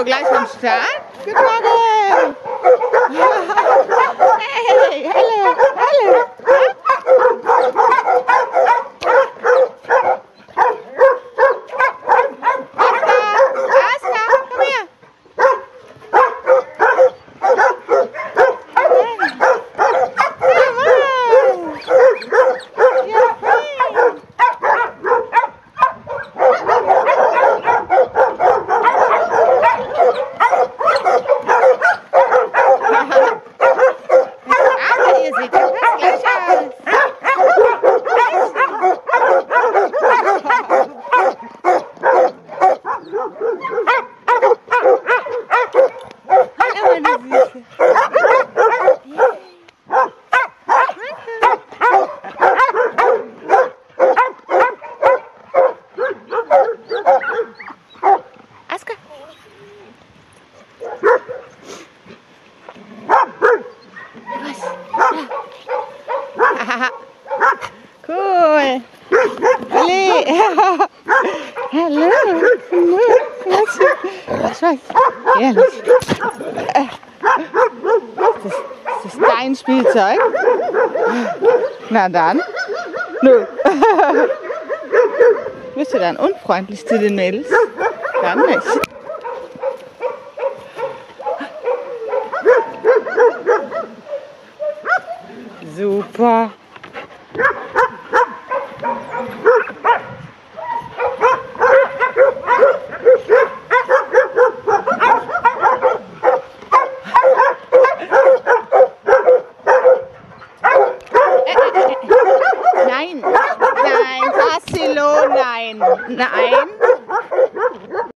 Hallo, gleich am Start? Guten Morgen! Hey, hallo, hallo! Aska, komm her! Ihr seht ja fast gleich aus. Hallo, meine Süße. Aska. Cool. Ali. Hallo. Was war's? Ehrlich. Ist das dein Spielzeug? Na dann. Nö. Bist du dann unfreundlich zu den Mädels? Dann nicht. Super.